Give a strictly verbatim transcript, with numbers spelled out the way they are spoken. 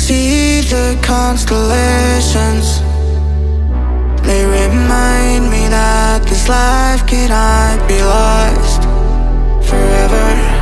see the constellations. They remind me that this life cannot be lost forever.